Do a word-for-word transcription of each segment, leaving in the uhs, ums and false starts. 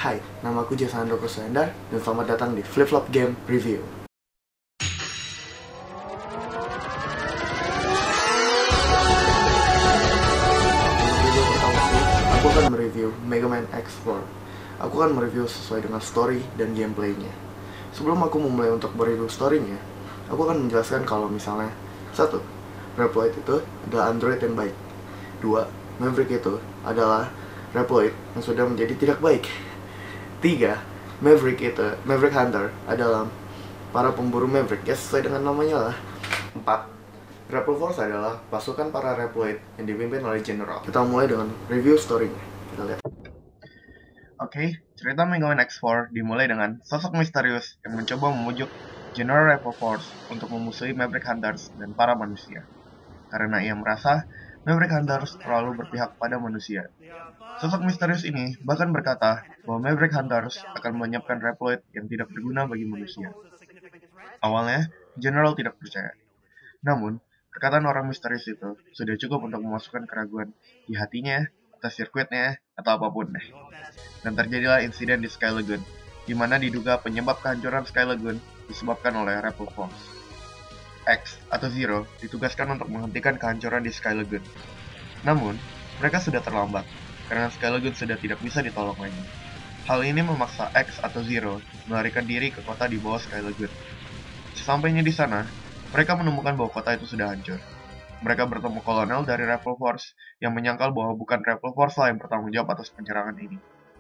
Hai, nama aku Jasandro Kuswendar dan selamat datang di Flip Flop Game Review. Video pertama sih, aku akan mereview Mega Man X four. Aku akan mereview sesuai dengan story dan gameplaynya. Sebelum aku memulai untuk mereview storynya, aku akan menjelaskan kalau misalnya satu, Reploid itu adalah android yang baik. Dua, Maverick itu adalah Reploid yang sudah menjadi tidak baik. Tiga, Maverick itu, Maverick Hunter adalah para pemburu Maverick, ya sesuai dengan namanya lah. Empat, Rebel Force adalah pasukan para Reploid yang dipimpin oleh General. Kita mulai dengan review story-nya. Kita lihat. Oke, okay, cerita Mega Man X four dimulai dengan sosok misterius yang mencoba memujuk General Rebel Force untuk memusuhi Maverick Hunters dan para manusia. Karena ia merasa Maverick Hunters terlalu berpihak pada manusia. Sosok misterius ini bahkan berkata bahwa Maverick Hunters akan menyiapkan Reploid yang tidak berguna bagi manusia. Awalnya, General tidak percaya. Namun, perkataan orang misterius itu sudah cukup untuk memasukkan keraguan di hatinya, atas sirkuitnya, atau apapun deh. Dan terjadilah insiden di Sky Lagoon, di mana diduga penyebab kehancuran Sky Lagoon disebabkan oleh Rebel Force. X atau Zero ditugaskan untuk menghentikan kehancuran di Sky Lagoon. Namun, mereka sudah terlambat, karena Sky Lagoon sudah tidak bisa ditolong lagi. Hal ini memaksa X atau Zero melarikan diri ke kota di bawah Sky Lagoon. Sesampainya di sana, mereka menemukan bahwa kota itu sudah hancur. Mereka bertemu kolonel dari Rebel Force yang menyangkal bahwa bukan Rebel Force lah yang bertanggung jawab atas penyerangan ini.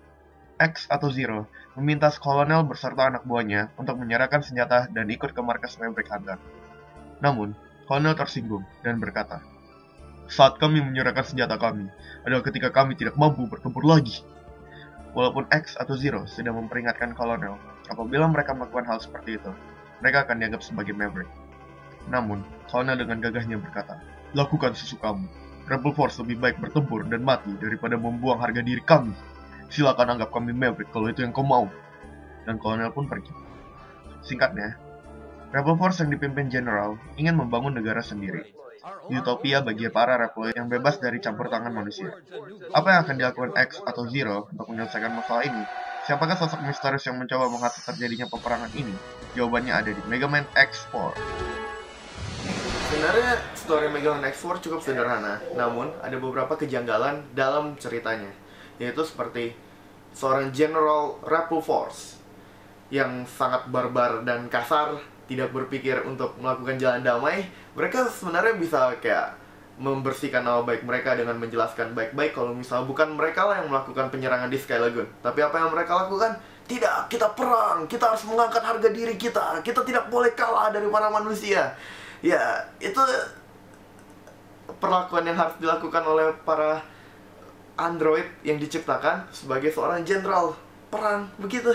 X atau Zero meminta kolonel beserta anak buahnya untuk menyerahkan senjata dan ikut ke markas Maverick Hunter. Namun, kolonel tersinggung dan berkata, "Saat kami menyerahkan senjata kami adalah ketika kami tidak mampu bertempur lagi." Walaupun X atau Zero sudah memperingatkan kolonel, apabila mereka melakukan hal seperti itu, mereka akan dianggap sebagai Maverick. Namun, kolonel dengan gagahnya berkata, "Lakukan sesukamu. Rebel Force lebih baik bertempur dan mati daripada membuang harga diri kami. Silakan anggap kami Maverick kalau itu yang kau mau." Dan kolonel pun pergi. Singkatnya, Rebel Force yang dipimpin General ingin membangun negara sendiri. Utopia bagi para Reploid yang bebas dari campur tangan manusia. Apa yang akan dilakukan X atau Zero untuk menyelesaikan masalah ini? Siapakah sosok misterius yang mencoba mengatur terjadinya peperangan ini? Jawabannya ada di Mega Man X four. Sebenarnya story Mega Man X four cukup sederhana, namun ada beberapa kejanggalan dalam ceritanya, yaitu seperti seorang General Rebel Force yang sangat barbar dan kasar, tidak berpikir untuk melakukan jalan damai. Mereka sebenarnya bisa kayak membersihkan nama baik mereka dengan menjelaskan baik-baik kalau misal bukan mereka lah yang melakukan penyerangan di Sky Lagoon. Tapi apa yang mereka lakukan? Tidak, kita perang, kita harus mengangkat harga diri kita, kita tidak boleh kalah dari para manusia. Ya, itu perlakuan yang harus dilakukan oleh para android yang diciptakan sebagai seorang jenderal perang, begitu.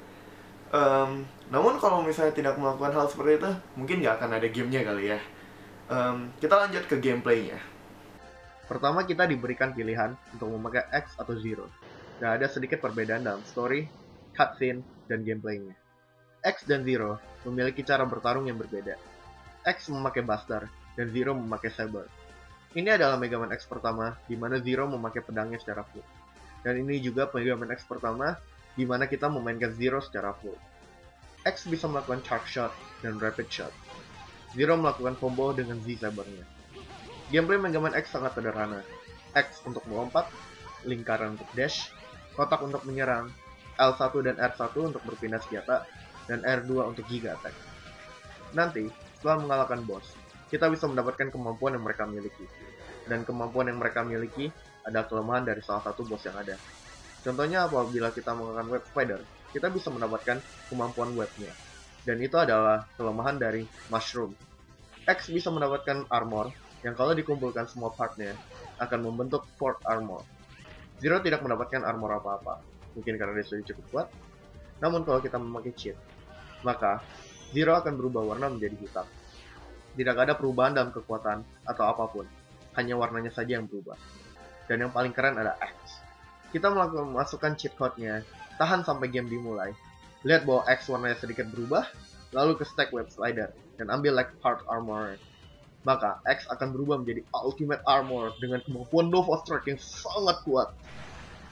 Um, namun kalau misalnya tidak melakukan hal seperti itu, mungkin nggak akan ada gamenya kali ya. Um, kita lanjut ke gameplaynya. Pertama, kita diberikan pilihan untuk memakai X atau Zero. Dan ada sedikit perbedaan dalam story, cutscene, dan gameplaynya. X dan Zero memiliki cara bertarung yang berbeda. X memakai Buster, dan Zero memakai Saber. Ini adalah Mega Man X pertama, di mana Zero memakai pedangnya secara full. Dan ini juga Mega Man X pertama, di mana kita memainkan Zero secara full. X bisa melakukan Charge Shot dan Rapid Shot. Zero melakukan combo dengan Z-Sabernya. Gameplay Mega Man X sangat sederhana. X untuk melompat, lingkaran untuk dash, kotak untuk menyerang, L satu dan R satu untuk berpindah senjata, dan R dua untuk Giga Attack. Nanti, setelah mengalahkan boss, kita bisa mendapatkan kemampuan yang mereka miliki. Dan kemampuan yang mereka miliki adalah kelemahan dari salah satu boss yang ada. Contohnya apabila kita menggunakan Web Spider, kita bisa mendapatkan kemampuan webnya. Dan itu adalah kelemahan dari Mushroom. X bisa mendapatkan armor, yang kalau dikumpulkan semua partnya, akan membentuk Fort Armor. Zero tidak mendapatkan armor apa-apa, mungkin karena dia sudah cukup kuat. Namun kalau kita memakai cheat, maka Zero akan berubah warna menjadi hitam. Tidak ada perubahan dalam kekuatan atau apapun, hanya warnanya saja yang berubah. Dan yang paling keren ada X. Kita melakukan masukkan cheat code-nya, tahan sampai game dimulai. Lihat bahwa X warnanya sedikit berubah, lalu ke stack Web Slider, dan ambil like part armor. Maka X akan berubah menjadi Ultimate Armor dengan kemampuan Nova Strike yang sangat kuat.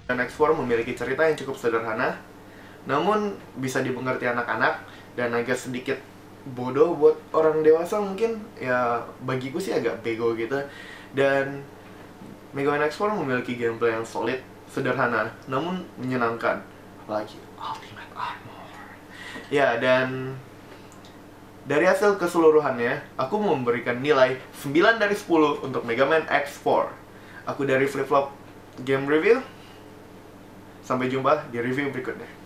Dan X four memiliki cerita yang cukup sederhana, namun bisa dimengerti anak-anak dan agak sedikit bodoh buat orang dewasa mungkin. Ya bagiku sih agak bego gitu. Dan Mega Man X four memiliki gameplay yang solid, sederhana, namun menyenangkan. Apalagi Ultimate Armor. Ya, dan dari hasil keseluruhannya, aku memberikan nilai sembilan dari sepuluh untuk Mega Man X four. Aku dari Flip Flop Game Review. Sampai jumpa di review berikutnya.